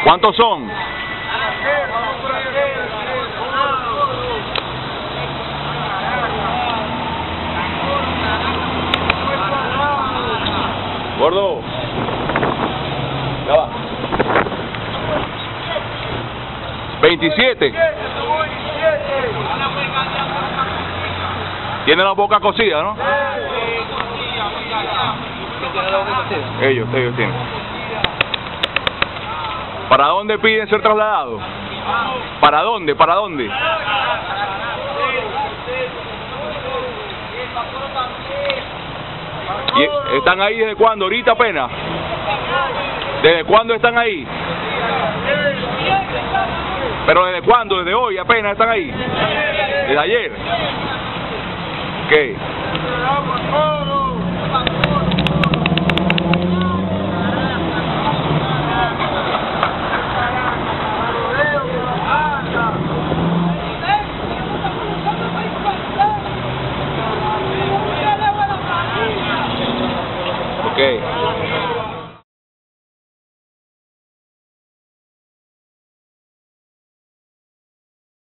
¿Cuántos son? Gordo. Ya va. 27. Tiene la boca cocida, ¿no? Ellos tienen. ¿Para dónde piden ser trasladados? ¿Para dónde? ¿Para dónde? ¿Y están ahí desde cuándo? ¿Ahorita apenas? ¿Desde cuándo están ahí? ¿Pero desde cuándo? ¿Desde hoy apenas están ahí? ¿Desde ayer? ¿Qué?